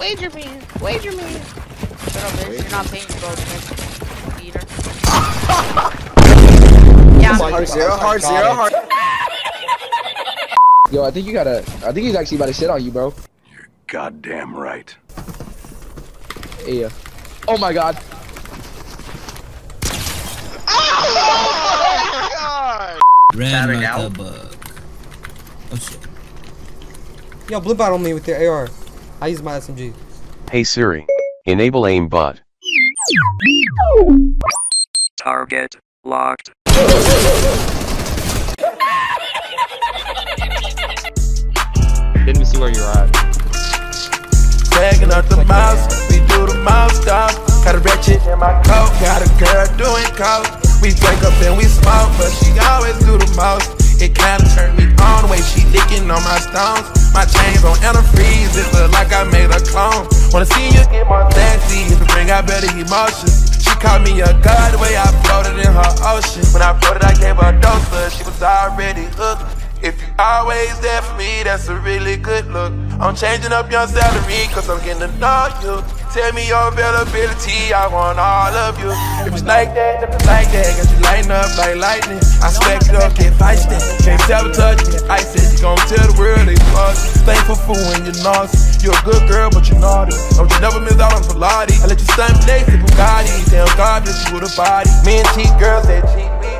Wager me. Wager me. Shut up, bitch. You're not paying your bro, eater. Yeah, hard zero. Yo, I think he's actually about to shit on you, bro. You're goddamn right. Yeah. Oh my god. Ran like a bug. Oh shit. Yo, blue bot on me with their AR. I use my SMG. Hey Siri, enable aimbot. Target locked. Didn't see where you're at. Tagging up the mouse, we do the mouse stop. Got a ratchet in my coat, got a girl doing coke. We wake up and we smoke, but she always do the most. It kinda turned me on the way she licking on my stones. My chains on antifreeze, it look like I made a clone. Wanna see you get more fancy, if it bring out better emotions. She called me a god the way I floated in her ocean. When I floated, I gave her a dose, but she was already hooked. If you always there for me, that's a really good look. I'm changing up your salary, cause I'm getting to know you. Tell me your availability, I want all of you. If it's like that, if it's like that, got you lighting up like lightning. I smack it up, can't fight that. Can't sabotage me, I said you gon' tell the world they fuss. Thankful for when you're naughty. You're a good girl, but you're naughty. Don't you never miss out on Pilates. I let you Sunday, sip Bugatti. Damn God, bless you with a body. Me and cheap girls, they cheat me.